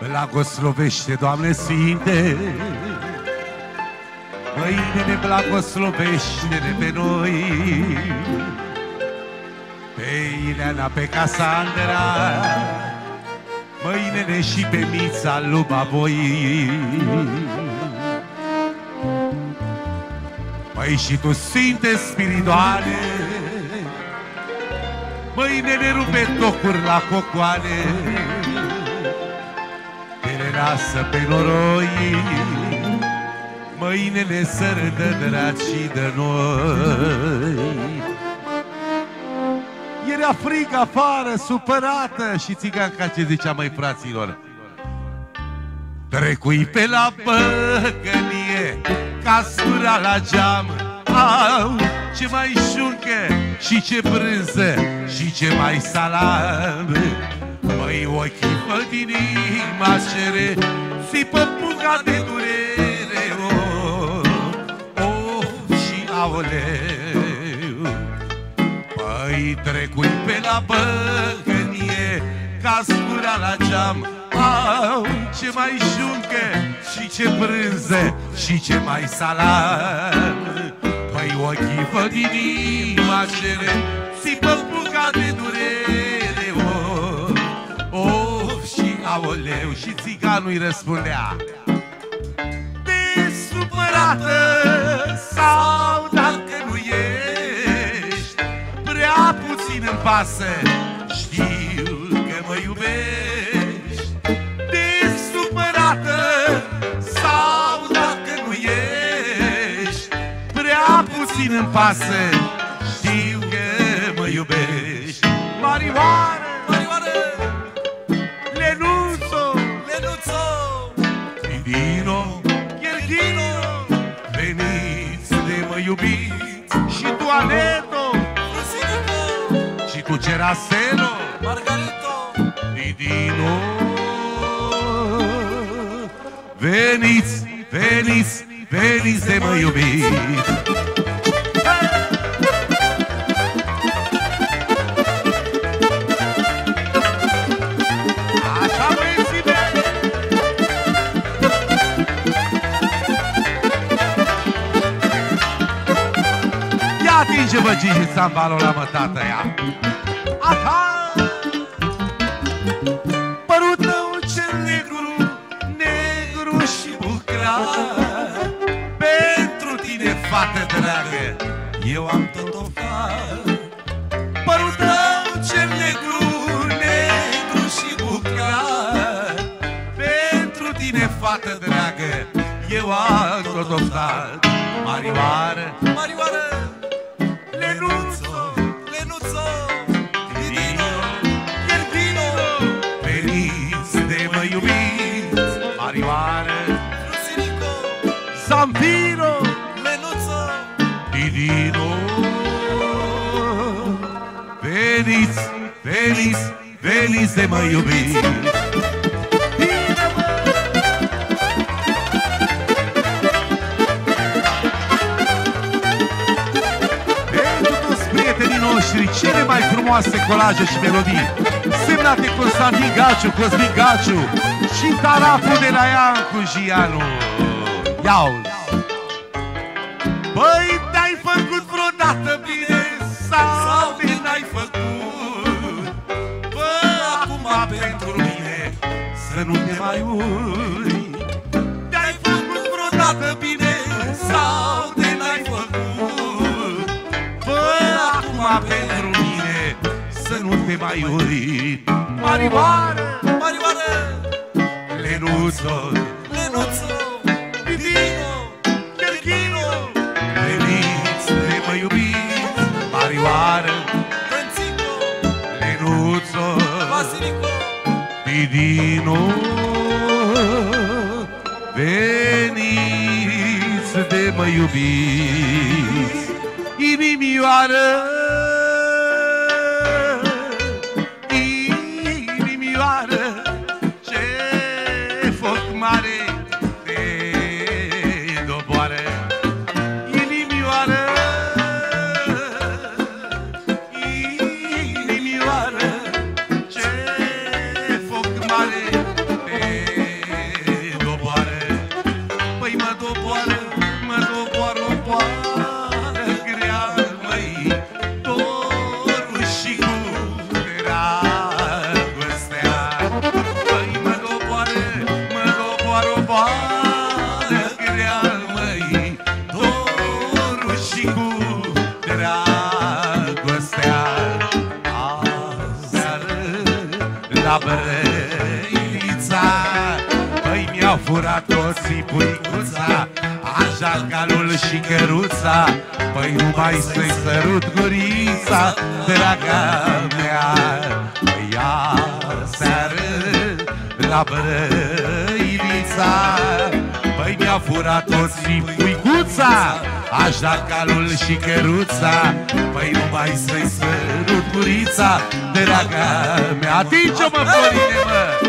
Blagoslovește, Doamne Sfinte, mâine ne blagoslovește-ne pe noi, pe Ileana, pe Casandra, mâine-ne și pe Mița lui Baboi. Măi, și tu, Sfinte Spiridoane, mâine ne rupe tocuri la cocoane, te le lasă pe noroi, mâine ne sărdă dracii de noi. Era frig afară, supărată, și țiganca ce zicea, măi, fraților, trecui pe la băgănie, casura la geam. Au, ce mai șuncă și ce brânză și ce mai salam. Măi, ochii fă din inima cere, țipă puga de durere. Și aoleu, măi, trecui pe la băgănie, casura la geam. Au, ce mai șuncă și ce brânză și ce mai salam. Păi, ochii văd din inima cere, țipă buca de durere. Și aoleu, și țiganul îi răspundea, de supărată sau dacă nu ești, prea puțin îmi pasă, știu că mă iubești. De supărată sau dacă nu ești, prea puțin îmi pasă, știu că mă iubești. Marioară, Marioară, Lenuțo, Lenuțo, Didino, Gherghino, veniți de mă iubiți. Și tu, Aneto, Rusinico, și tu, Ceraseno, Margarito, Didino, veniți, veniți, veniți de mă iubiți. Așa, băiețime! Ia atinge-vă, Gigi, țambalul la mă, tată, ia! Aha! Părul tău cel negru, negru și buclat, pentru tine, fată dragă, eu am tot o fac. Părul tău cel negru, negru și buclat, pentru tine, fată dragă, eu am tot o fac. Marioară, Marioară, Lenuțo, Lenuțo, Didino, Gherghino, veniți de mă iubiți. Marioară, Rusinico, Zamfiro, Lenuțo, Didino, veniți, veniți, veniți de mă iubiți. Cele mai frumoase colaje și melodii semnate Constantin Gaciu, Cosmin Gaciu și taraful de la Iancu Gianu. Ia-uzi! Băi, te-ai făcut vreodată bine sau de n-ai făcut? Bă, acum pentru mine să nu te mai ui. Te-ai făcut vreodată bine sau de n-ai făcut? Bă, acum pentru mine să nu te mai ui. Marioară, Marioară, Lenuțo, Lenuțo, Didino, Gherghino, veniți de mă iubiți. Marioară, Tănțico, Lenuțo, Vasilico, Didino, veniți de mă iubiți. Inimioară, inimioară, ce foc mare te doboară. Inimioară, inimioară, ce foc mare te cu dragostea. Aseară la Brăilița, păi mi-au furat toții puicuța, așa calul și căruța, păi numai să-i sărut gurița, draga mea. Păi aseară la Brăilița, păi mi-au furat toții puicuța, așa calul și căruța, păi numai să-i sărut gurița, draga mea. Atinge-mă, Florine, mă!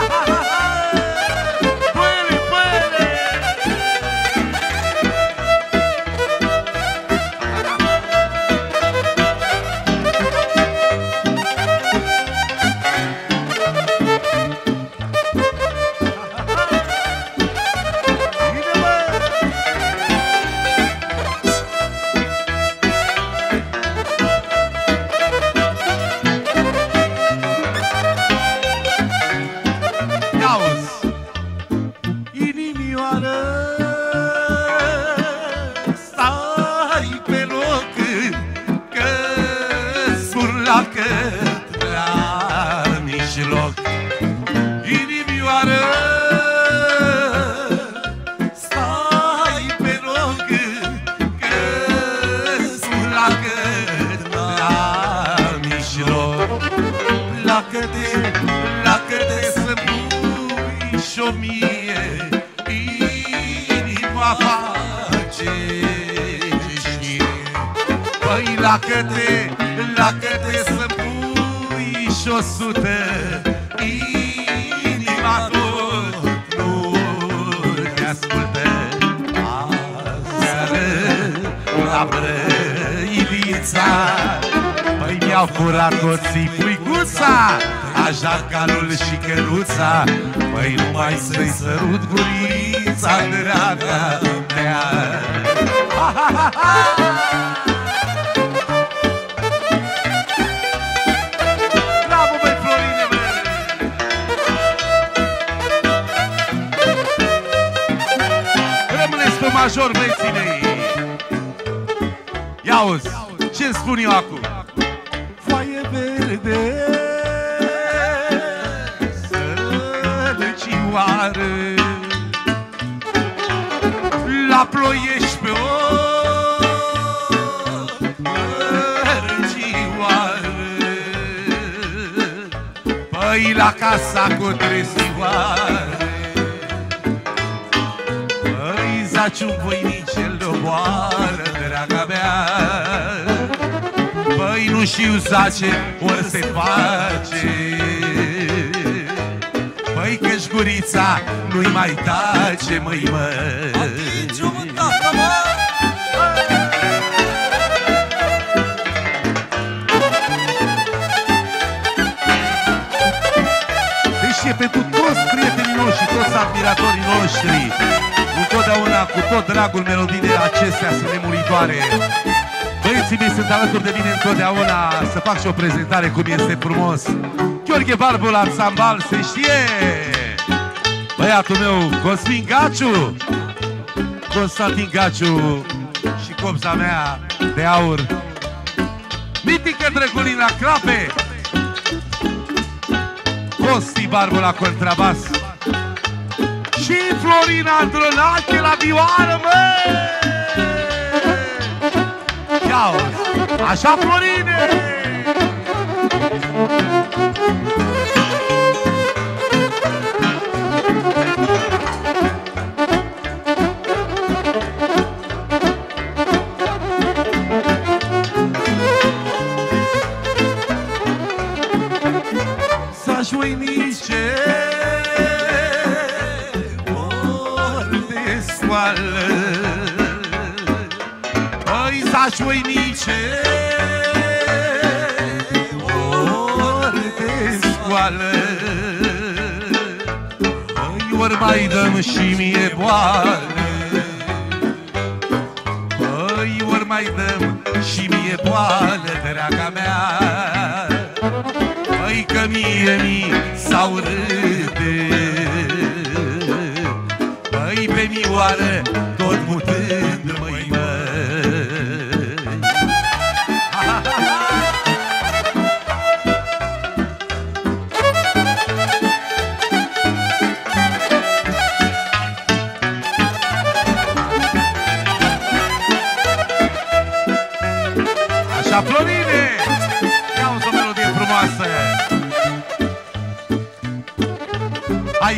Lacă-te să-mi pui și-o mie, inima face ce știe. Păi lacă-te să-mi pui și-o sută, inima tot nu te ascultă. Aseară la Brăilița, păi mi-au furat toții puicuța, așa calul și căruța, păi numai să-i sărut gurița, draga mea. Bravo, băi, Florine, bă! Rămâneți pe major, băieții mei. Ia-uzi, ce spun eu acum? Foaie verde, sălăcioară, la Ploiești pe o mărăcioară, păi la casa cu trezioare, păi zaci un voinicel de boară, draga mea. Păi nu știu zace, ori se face, păi că-și gurița nu-i mai tace, măi, mă. Atinge-o, tata, mă! Deci e pentru toți prietenii noștri, toți admiratorii noștri, întotdeauna, cu tot dragul, melodiile acestea sunt nemuritoare. Băieții mei sunt alături de mine întotdeauna, să fac și o prezentare cum este frumos. Gheorghe Barbu la Țambal, se știe! Băiatul meu, Cosmin Gaciu, Constantin Gaciu și copza mea de aur, mitică Drăgulin la clape, Costi Barbu la contrabas și Florina Andronache la vioară, măi! Așa, Florine! Să-și uinice ori de scoală, păi zaci voinice, ori de scoală, păi ori mai dăm și mie boală, păi ori mai dăm și mie boală, draga mea, păi că mie mi s-au râde, păi pe mioară tot mutând, măi, măi. Așa, Florine! Ia-uzi o melodie frumoasă! Hai,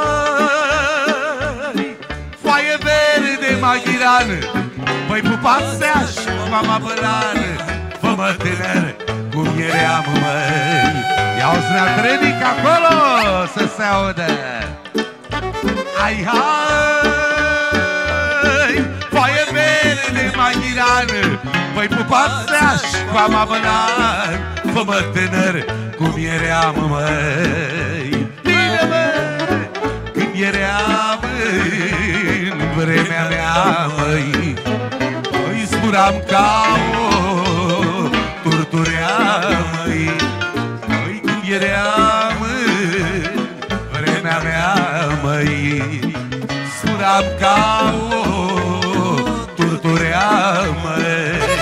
hai, foaie verde, maghirană, păi pupaseaș, mama bălană, fă-mă tânăr, cum eram, măi. Ia-uzi nea Trenic acolo, să se audă. Hai, hai, foaie verde, maghirană, păi pupaseaș, mama bălană, fă-mă tânăr, cum eram, măi. Bine, măi, când eram în vremea mea, măi, îi spuram ca o turturea, măi, măi, când eram în vremea mea, măi, spuram ca o turturea, măi.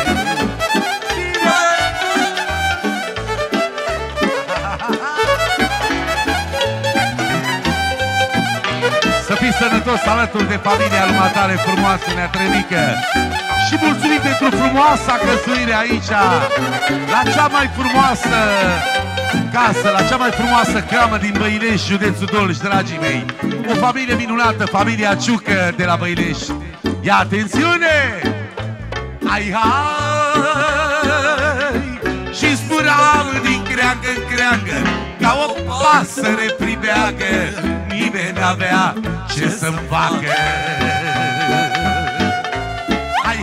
Să fii sănătos alături de familia lumatare frumoasă, Nea Trenică. Și mulțumim pentru frumoasa căsuire aici, la cea mai frumoasă casă, la cea mai frumoasă cramă din Băilești, județul Dolj, dragii mei. O familie minunată, familia Ciucă de la Băilești. Ia atențiune! Hai, hai! Și zburam din creangă în creangă, ca o pasăre pribeagă, nimeni n-avea ce să-mi facă. Hai,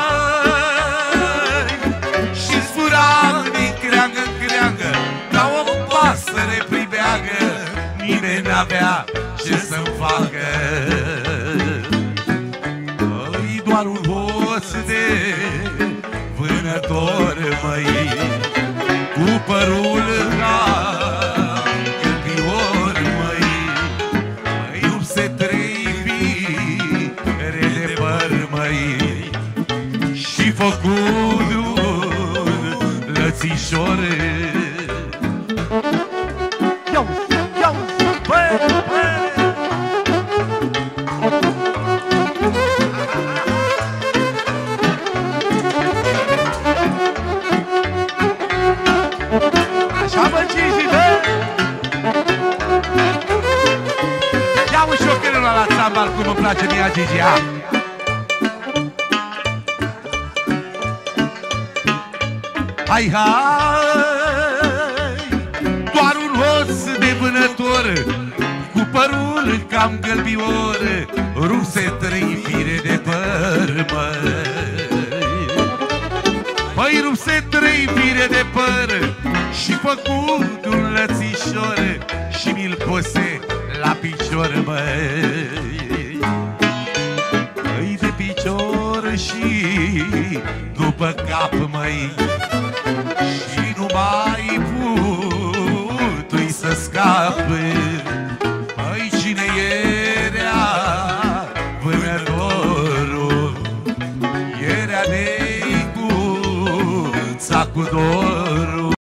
hai, și zburam din creangă în creangă, ca o pasăre pribeagă, nimeni n-avea ce să-mi facă. Îi doar un hoț de vânător, măi, cu părul ca gâlbior, măi, măi, rupse 3 fire de păr, măi, și făcu un lățișor. Ia-uzi, ia-uzi, bă, bă! Așa, bă, Gigi, bă! Ia-mă șocherul ăla la țambal, cum îmi place mie, Gigi, ha! Hai, hai, doar un hoț de vânător, cu părul cam gălbior, rupse 3 fire de păr, măi. Păi rupse 3 fire de păr și făcut un lățișor și mi-l puse la picior, măi. Păi de picior și după cap, măi, și nu mai putui să scape. Păi cine era vânătorul? Era Neicuța cu dor.